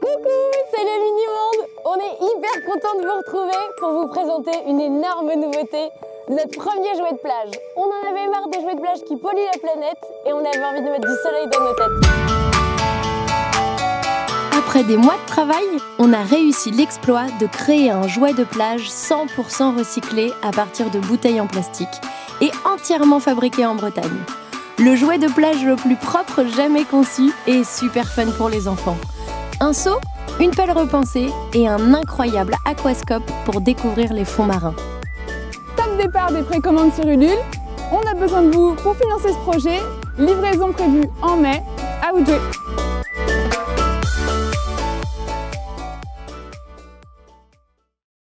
Coucou, c'est le Mini-Monde. On est hyper content de vous retrouver pour vous présenter une énorme nouveauté, notre premier jouet de plage. On en avait marre des jouets de plage qui polluent la planète et on avait envie de mettre du soleil dans nos têtes. Après des mois de travail, on a réussi l'exploit de créer un jouet de plage 100% recyclé à partir de bouteilles en plastique et entièrement fabriqué en Bretagne. Le jouet de plage le plus propre jamais conçu et super fun pour les enfants. Un seau, une pelle repensée et un incroyable aquascope pour découvrir les fonds marins. Top départ des précommandes sur Ulule. On a besoin de vous pour financer ce projet. Livraison prévue en mai. À vous de jouer.